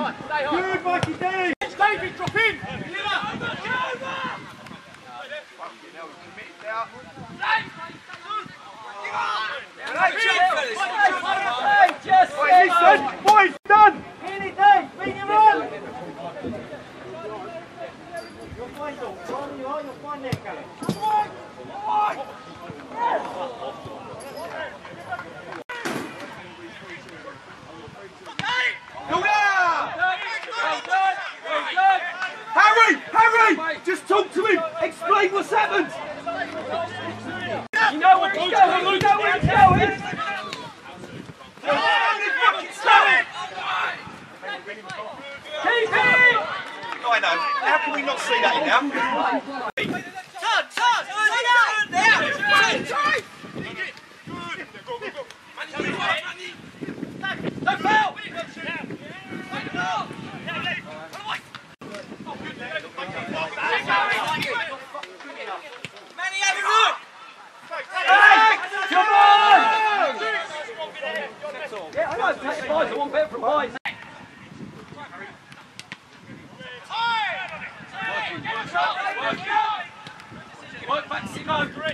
Good, Mikey D. David, drop in. Boys, done. Really, Dave, bring him on. You'll find them. You'll find them, Callum. Come on. Harry! Just talk to him! Explain what's happened! You know where he's going! You know where he's going! Keep him! I know. How can we not see that now? Don't foul! Take boys, I want better from boys. Work back, Simo.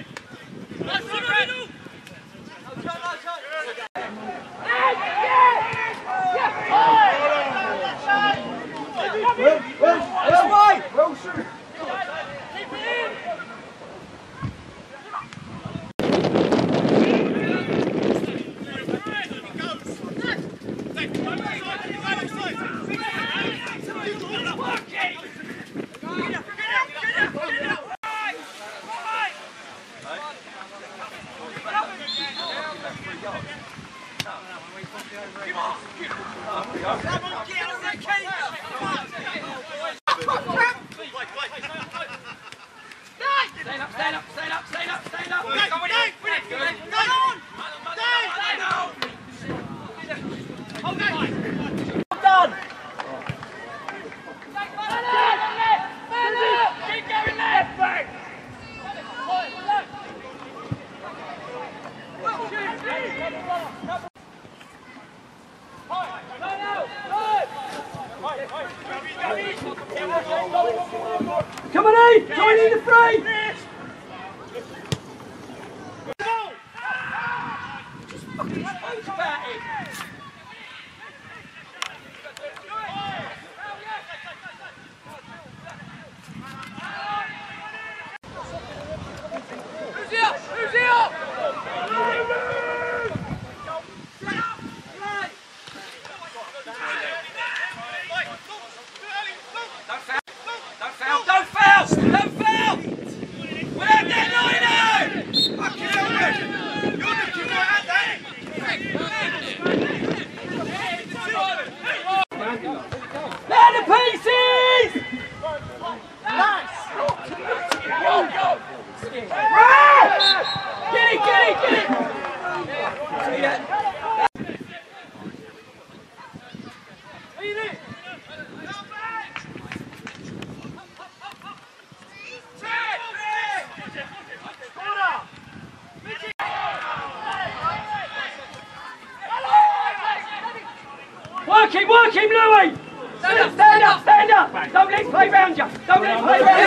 Come on, Eve! Join in the fray! Just fucking think about it! Who's here? Who's here? Don't foul! We're at that line out! Fucking hell, man! You're looking right at that! Down the pieces! Nice! Go! Get it! Work him, Louis! Stand up! Don't let him play round you! Don't let him play round you!